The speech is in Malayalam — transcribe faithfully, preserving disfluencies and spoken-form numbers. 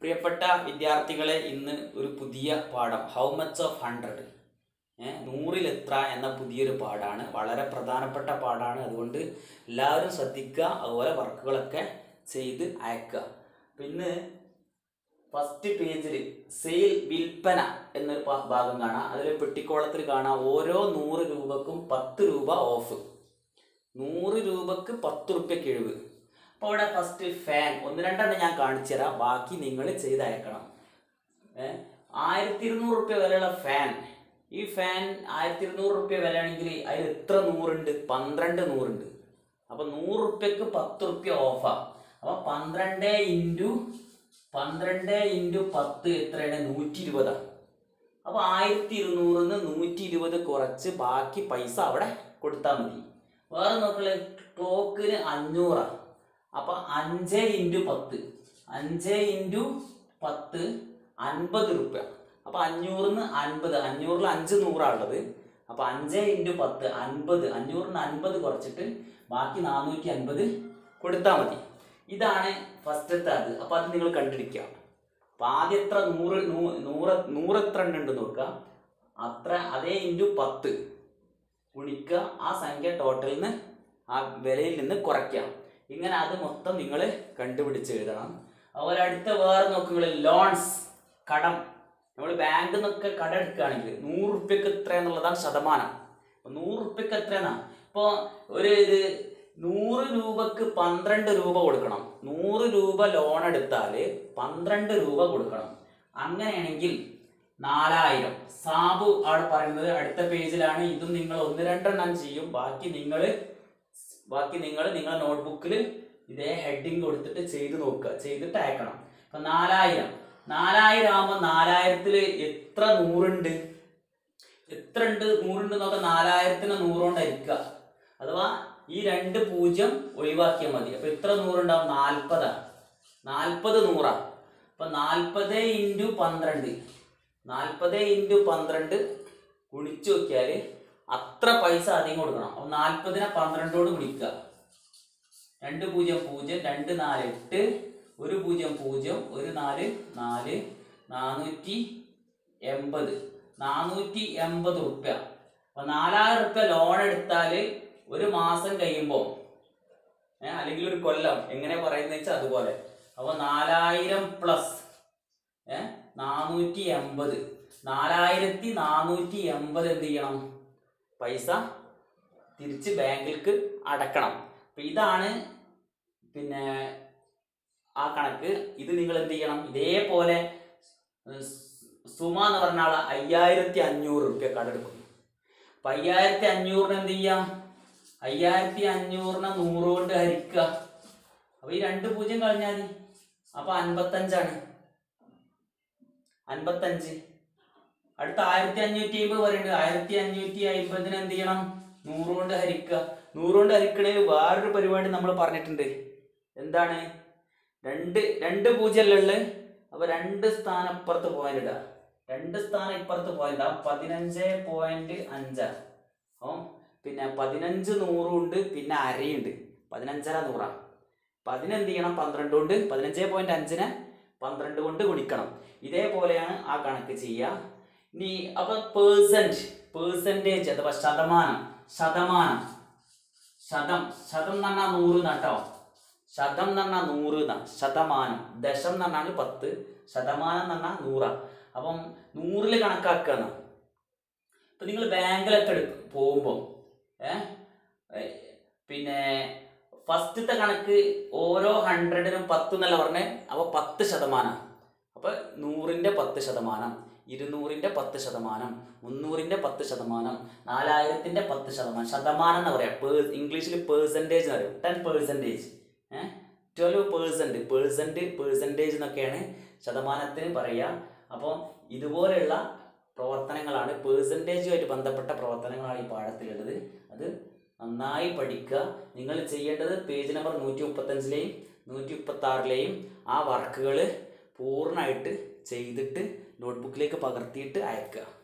പ്രിയപ്പെട്ട വിദ്യാർത്ഥികളെ, ഇന്ന് ഒരു പുതിയ പാഠം ഹൗ മച്ച് ഓഫ് ഹൺഡ്രഡ് നൂറിൽ എത്ര എന്ന പുതിയൊരു പാഠമാണ്. വളരെ പ്രധാനപ്പെട്ട പാഠമാണ്. അതുകൊണ്ട് എല്ലാവരും ശ്രദ്ധിക്കുക, അതുപോലെ വർക്കുകളൊക്കെ ചെയ്ത് അയക്കുക. പിന്നെ ഫസ്റ്റ് പേജിൽ സെയിൽ വിൽപ്പന എന്നൊരു ഭാഗം കാണാം. അതിൽ പെട്ടിക്കോളത്തിൽ കാണാം ഓരോ നൂറ് രൂപക്കും പത്ത് രൂപ ഓഫ്. നൂറ് രൂപക്ക് പത്ത് റുപ്യ കിഴിവ്. അപ്പോൾ ഇവിടെ ഫസ്റ്റ് ഫാൻ ഒന്ന് രണ്ടെണ്ണം ഞാൻ കാണിച്ചു തരാം, ബാക്കി നിങ്ങൾ ചെയ്തയക്കണം. ഏഹ് ആയിരത്തി ഇരുന്നൂറ് റുപ്യ വിലയുള്ള ഫാൻ. ഈ ഫാൻ ആയിരത്തി ഇരുന്നൂറ് റുപ്യ വിലയാണെങ്കിൽ അതിൽ എത്ര നൂറുണ്ട്? പന്ത്രണ്ട് നൂറുണ്ട്. അപ്പം നൂറ് റുപ്യക്ക് പത്ത് റുപ്യ ഓഫാ. അപ്പം പന്ത്രണ്ട് ഇൻറ്റു പന്ത്രണ്ട് ഇൻറ്റു പത്ത് എത്രയാണ്? നൂറ്റി ഇരുപതാണ്. അപ്പോൾ ആയിരത്തി ഇരുന്നൂറിന്ന് നൂറ്റി ഇരുപത് കുറച്ച് ബാക്കി പൈസ അവിടെ കൊടുത്താൽ മതി. വേറെ നോക്കളെ, ക്ലോക്കിന് അഞ്ഞൂറാണ്. അപ്പം അഞ്ച് ഇൻറ്റു പത്ത് അഞ്ച് ഇൻറ്റു പത്ത് അൻപത് റുപ്യ. അപ്പം അഞ്ഞൂറിന്ന് അൻപത്, അഞ്ഞൂറിൽ അഞ്ച് നൂറാണുള്ളത്. അപ്പം അഞ്ച് ഇൻറ്റു പത്ത് അൻപത്, അഞ്ഞൂറിന് അൻപത് കുറച്ചിട്ട് ബാക്കി നാനൂറ്റി അൻപത് കൊടുത്താൽ മതി. ഇതാണ് ഫസ്റ്റത്തെ അത്. അപ്പം അത് നിങ്ങൾ കണ്ടിരിക്കുക. അപ്പം ആദ്യം എത്ര നൂറ് നൂറ് നൂറ് എത്ര ഉണ്ട് നോക്കുക. അത്ര അതേ ഇൻറ്റു പത്ത് ഗുണിക്കുക, ആ സംഖ്യ ടോട്ടലിൽ നിന്ന് ആ വിലയിൽ നിന്ന് കുറയ്ക്കാം. ഇങ്ങനെ അത് മൊത്തം നിങ്ങൾ കണ്ടുപിടിച്ച് എഴുതണം. അതുപോലെ അടുത്ത വേറെ നോക്കുക, ലോൺസ് കടം. നമ്മൾ ബാങ്കിൽ നിന്നൊക്കെ കടം എടുക്കുകയാണെങ്കിൽ നൂറ് റുപ്യക്ക് എത്ര എന്നുള്ളതാണ് ശതമാനം. നൂറ് റുപ്യക്ക് എത്രയെന്നാ? ഇപ്പോൾ ഒരു ഇത് നൂറ് രൂപക്ക് പന്ത്രണ്ട് രൂപ കൊടുക്കണം. നൂറ് രൂപ ലോൺ എടുത്താൽ പന്ത്രണ്ട് രൂപ കൊടുക്കണം. അങ്ങനെയാണെങ്കിൽ നാലായിരം. സാബു അവിടെ പറയുന്നത് അടുത്ത പേജിലാണ്. ഇതും നിങ്ങൾ ഒന്ന് രണ്ടെണ്ണം ചെയ്യും, ബാക്കി നിങ്ങൾ ബാക്കി നിങ്ങൾ നിങ്ങളുടെ നോട്ട്ബുക്കിൽ ഇതേ ഹെഡിങ് കൊടുത്തിട്ട് ചെയ്ത് നോക്കുക, ചെയ്തിട്ട് അയക്കണം. അപ്പൊ നാലായിരം നാലായിരം ആകുമ്പോൾ നാലായിരത്തിൽ എത്ര നൂറുണ്ട്? എത്ര ഉണ്ട്? നൂറുണ്ട് നോക്കാം. നാലായിരത്തിന് നൂറുകൊണ്ട് ഹരിക്കുക, അഥവാ ഈ രണ്ട് പൂജ്യം ഒഴിവാക്കിയാൽ മതി. അപ്പൊ എത്ര നൂറുണ്ടാവും? നാൽപ്പതാണ്. നാൽപ്പത് നൂറാ. അപ്പൊ നാൽപ്പത് ഇൻറ്റു പന്ത്രണ്ട് നാൽപ്പത് ഇൻറ്റു പന്ത്രണ്ട് ഗുണിച്ചു നോക്കിയാൽ അത്ര പൈസ അധികം കൊടുക്കണം. അപ്പൊ നാൽപ്പതിനെ പന്ത്രണ്ടോട് ഗുണിക്കുക. രണ്ട് പൂജ്യം പൂജ്യം, രണ്ട് നാല് എട്ട്, ഒരു പൂജ്യം പൂജ്യം, ഒരു നാല് നാല്, നാനൂറ്റി എൺപത് നാനൂറ്റി എൺപത് റുപ്യ. അപ്പൊ നാലായിരം റുപ്യ ലോൺ എടുത്താൽ ഒരു മാസം കഴിയുമ്പോൾ ഏഹ് അല്ലെങ്കിൽ ഒരു കൊല്ലം, എങ്ങനെ പറയുന്നത് വെച്ചാൽ അതുപോലെ. അപ്പൊ നാലായിരം പ്ലസ് ഏഹ് നാനൂറ്റി എൺപത് നാലായിരത്തി നാനൂറ്റി എൺപത് എന്ത് ചെയ്യണം? പൈസ തിരിച്ച് ബാങ്കിലേക്ക് അടക്കണം. അപ്പൊ ഇതാണ് പിന്നെ ആ കണക്ക്. ഇത് നിങ്ങൾ എന്ത് ചെയ്യണം? ഇതേപോലെ സുമ എന്ന് പറഞ്ഞ ആള് അയ്യായിരത്തി അഞ്ഞൂറ് റുപ്യ കടെടുക്കുന്നു. അപ്പൊ അയ്യായിരത്തി അഞ്ഞൂറിന് എന്ത് ചെയ്യാം? അയ്യായിരത്തി അഞ്ഞൂറിനെ നൂറ് കൊണ്ട് ഹരിക്കുക. അപ്പൊ ഈ രണ്ട് പൂജ്യം കളഞ്ഞാൽ മതി. അപ്പൊ അൻപത്തഞ്ചാണ്. അൻപത്തഞ്ച്. അടുത്ത ആയിരത്തി അഞ്ഞൂറ്റി അമ്പത് പറയുന്നുണ്ട്. ആയിരത്തി അഞ്ഞൂറ്റി അമ്പതിന് എന്ത് ചെയ്യണം? നൂറ് കൊണ്ട് ഹരിക്കുക. നൂറ് കൊണ്ട് ഹരിക്കണേൽ വേറൊരു പരിപാടി നമ്മൾ പറഞ്ഞിട്ടുണ്ട്. എന്താണ്? രണ്ട് രണ്ട് പൂജ്യമല്ലേ? അപ്പൊ രണ്ട് സ്ഥാനം ഇപ്പുറത്ത് പോയിന്റ് ഇടുക. രണ്ട് സ്ഥാനം ഇപ്പുറത്ത് പോയിന്റ് ആവും. പതിനഞ്ച് പോയിന്റ് അഞ്ചാണ്. അപ്പം പിന്നെ പതിനഞ്ച് നൂറുണ്ട്, പിന്നെ അരയുണ്ട്. പതിനഞ്ചര നൂറാ. അപ്പൊ അതിനെന്ത് ചെയ്യണം? പന്ത്രണ്ട് കൊണ്ട് പതിനഞ്ച് പോയിന്റ് അഞ്ചിനെ പന്ത്രണ്ട് കൊണ്ട് ഗുണിക്കണം. ഇതേപോലെയാണ് ആ കണക്ക് ചെയ്യുക. ഇനി അപ്പൊ പേഴ്സൻറ്റ് പേഴ്സൻറ്റേജ് അഥവാ ശതമാനം ശതമാനം ശതം ശതം എന്ന് പറഞ്ഞാൽ നൂറ് നട്ടോ. ശതം എന്ന് പറഞ്ഞാൽ നൂറ് എന്നാ. ശതമാനം ദശം എന്ന് പറഞ്ഞാൽ പത്ത്, ശതമാനം എന്ന് പറഞ്ഞാൽ നൂറാണ്. അപ്പം നൂറിൽ കണക്കാക്കുക എന്നാ. ഇപ്പൊ നിങ്ങൾ ബാങ്കിലൊക്കെ എടുക്കും പോകുമ്പോൾ ഏഹ് പിന്നെ ഫസ്റ്റത്തെ കണക്ക് ഓരോ ഹൺഡ്രഡിനും പത്ത് എന്നല്ല പറഞ്ഞേ. അപ്പൊ പത്ത് ശതമാനം. അപ്പൊ നൂറിന്റെ പത്ത് ശതമാനം, ഇരുന്നൂറിന്റെ പത്ത് ശതമാനം, മുന്നൂറിന്റെ പത്ത് ശതമാനം, നാലായിരത്തിന്റെ പത്ത് ശതമാനം. ശതമാനം എന്ന് പറയാം. ഇംഗ്ലീഷിൽ പേഴ്സൻറ്റേജ് എന്ന് പറയും. Ten percentage uh twelve percent percent percentage എന്നൊക്കെയാണ് ശതമാനത്തിന് പറയുക. അപ്പോൾ ഇതുപോലെയുള്ള പ്രവർത്തനങ്ങളാണ്, പേഴ്സൻറ്റേജുമായിട്ട് ബന്ധപ്പെട്ട പ്രവർത്തനങ്ങളാണ് ഈ പാഠത്തിലുള്ളത്. അത് നന്നായി പഠിക്കുക. നിങ്ങൾ ചെയ്യേണ്ടത് പേജ് നമ്പർ നൂറ്റി മുപ്പത്തഞ്ചിലെയും നൂറ്റി മുപ്പത്തി ആറിലെയും ആ വർക്കുകൾ പൂർണ്ണമായിട്ട് ചെയ്തിട്ട് നോട്ട്ബുക്കിലേക്ക് പകർത്തിയിട്ട് അയക്കുക.